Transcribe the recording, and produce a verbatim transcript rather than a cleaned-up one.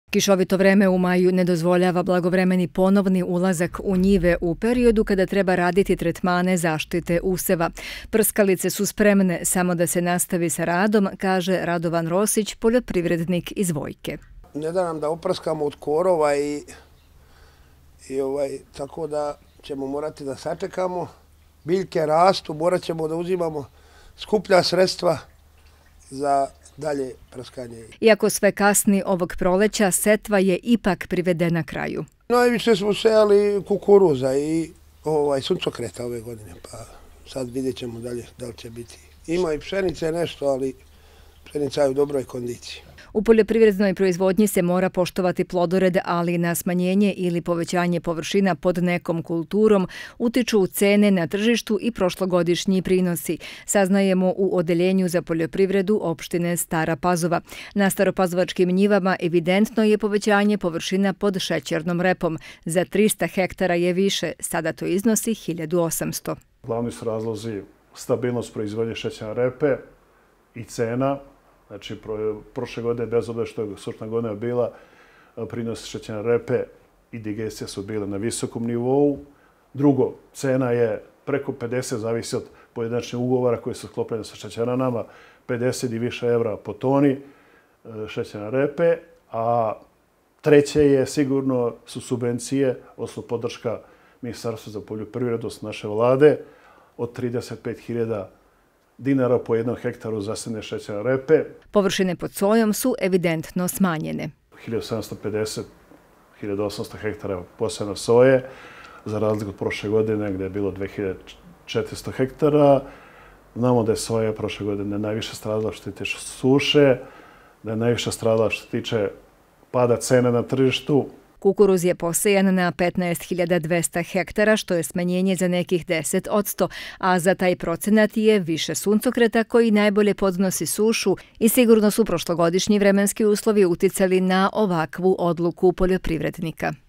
Kišovito vreme u maju ne dozvoljava blagovremeni ponovni ulazak u njive u periodu kada treba raditi tretmane zaštite useva. Prskalice su spremne, samo da se nastavi sa radom, kaže Radovan Rosić, poljoprivrednik iz Vojke. Ne da nam da oprskamo od korova i, i ovaj, tako da ćemo morati da sačekamo. Biljke rastu, morat ćemo da uzimamo skuplja sredstva za dalje prskanje. Iako sve kasni ovog proleća, setva je ipak privedena kraju. Najviše smo sejali kukuruza i ovaj, suncokreta ove godine, pa sad vidjet ćemo dalje da li će biti. Ima i pšenice nešto, ali pšenica je u dobroj kondiciji. U poljoprivrednoj proizvodnji se mora poštovati plodored, ali na smanjenje ili povećanje površina pod nekom kulturom utiču cene na tržištu i prošlogodišnji prinosi. Saznajemo u Odeljenju za poljoprivredu opštine Stara Pazova. Na staropazovačkim njivama evidentno je povećanje površina pod šećernom repom. Za trista hektara je više, sada to iznosi hiljadu osamsto. Glavni su razlozi stabilnost proizvodnje šećerne repe i cena. Znači, prošle godine, bez obzira što je sušna godina bila, prinos šećerne repe i digestija su bile na visokom nivou. Drugo, cena je preko pedeset, zavisi od pojedinačnih ugovora koji su sklopljeni sa šećeranama, pedeset i više evra po toni šećerne repe. A treće je sigurno su subvencije, odnosno podrška Ministarstva za poljoprivredu s naše vlade od trideset pet hiljada dinara po jednom hektaru zasejane šećerne repe. Površine pod sojom su evidentno smanjene. hiljadu sedamsto pedeset do hiljadu osamsto hektara posejano soje, za razliku od prošle godine gdje je bilo dve hiljade četiristo hektara. Znamo da je soja prošle godine najviše stradala što se tiče suše, da je najviše stradala što se tiče pada cene na tržištu. Kukuruz je posejan na petnaest hiljada dvesta hektara, što je smanjenje za nekih deset odsto, a za taj procenat je više suncokreta koji najbolje podnosi sušu i sigurno su prošlogodišnji vremenski uslovi uticali na ovakvu odluku poljoprivrednika.